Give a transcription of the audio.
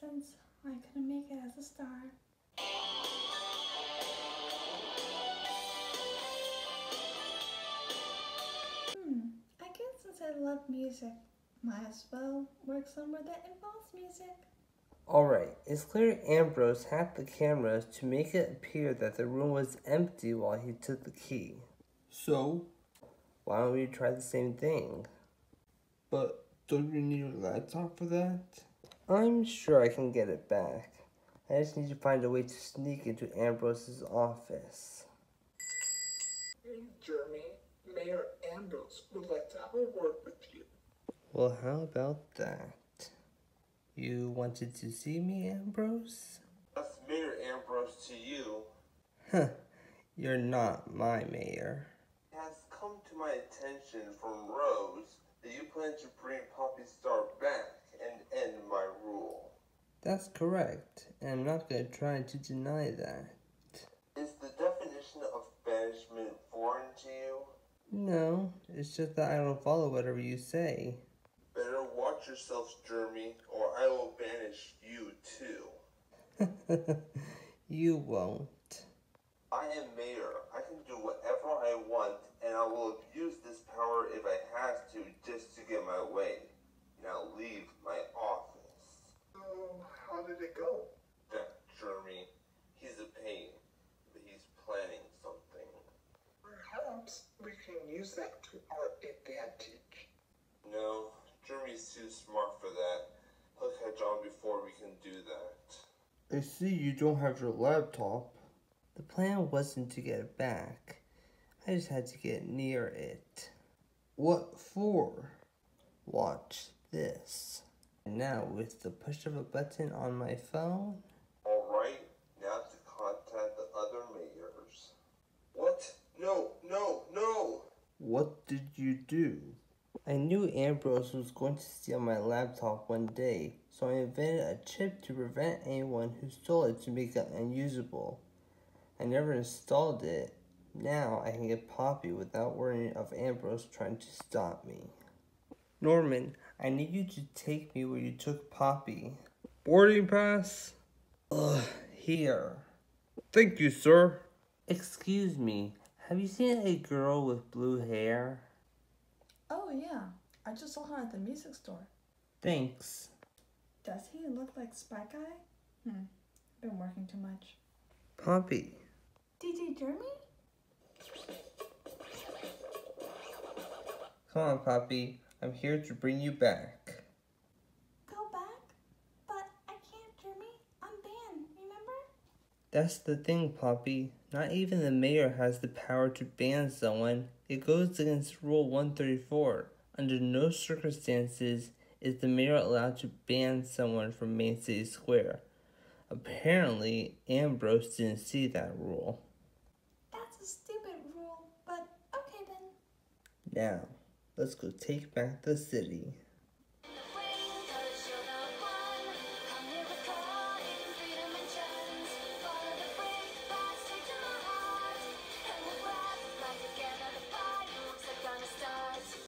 since I couldn't make it as a star. I guess since I love music, might as well work somewhere that involves music. Alright, it's clear Ambrose hacked the cameras to make it appear that the room was empty while he took the key. So? Why don't we try the same thing? But don't you need your laptop for that? I'm sure I can get it back. I just need to find a way to sneak into Ambrose's office. Hey, Jeremy. Mayor Ambrose would like to have a word with you. Well, how about that? You wanted to see me, Ambrose? That's Mayor Ambrose to you. Huh, you're not my mayor. It has come to my attention from Rose that you plan to bring Poppy Star back and end my rule. That's correct, and I'm not going to try to deny that. Is the definition of banishment foreign to you? No, it's just that I don't follow whatever you say. Better watch yourself, Jeremy, or I will banish you too. You won't. I am mayor. I can do whatever I want, and I will abuse this power if I have to just to get my way. Now leave my office. So, how did it go? That Jeremy, he's a pain, but he's planning something. Perhaps we can use that to our advantage. No, Jeremy's too smart for that. He'll catch on before we can do that. I see you don't have your laptop. The plan wasn't to get it back. I just had to get near it. What for? Watch this. And now, with the push of a button on my phone... Alright, now to contact the other mayors. What? No, no, no! What did you do? I knew Ambrose was going to steal my laptop one day, so I invented a chip to prevent anyone who stole it to make it unusable. I never installed it. Now I can get Poppy without worrying of Ambrose trying to stop me. Norman, I need you to take me where you took Poppy. Boarding pass? Here. Thank you, sir. Excuse me, have you seen a girl with blue hair? Oh yeah, I just saw her at the music store. Thanks. Does he look like Spy Guy? Been working too much. Poppy. DJ Jeremy? Come on, Poppy. I'm here to bring you back. Go back? But I can't, Jeremy. I'm banned, remember? That's the thing, Poppy. Not even the mayor has the power to ban someone. It goes against Rule 134. Under no circumstances is the mayor allowed to ban someone from Main City Square. Apparently, Ambrose didn't see that rule. That's a stupid rule, but okay then. Now, let's go take back the city.